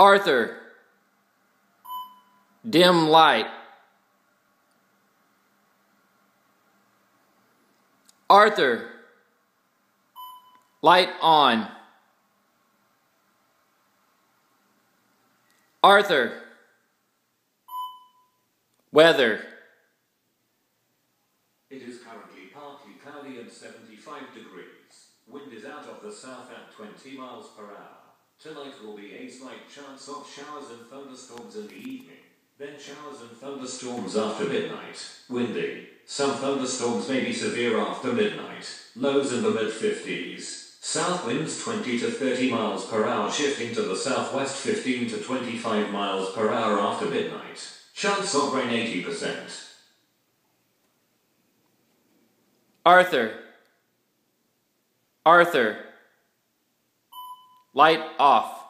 Arthur, dim light. Arthur, light on. Arthur, weather. It is currently partly cloudy and 75 degrees. Wind is out of the south at 20 miles per hour. Tonight will be a slight chance of showers and thunderstorms in the evening. Then showers and thunderstorms after midnight. Windy. Some thunderstorms may be severe after midnight. Lows in the mid-50s. South winds 20 to 30 miles per hour shifting to the southwest 15 to 25 miles per hour after midnight. Chance of rain 80%. Arthur, Arthur, light off.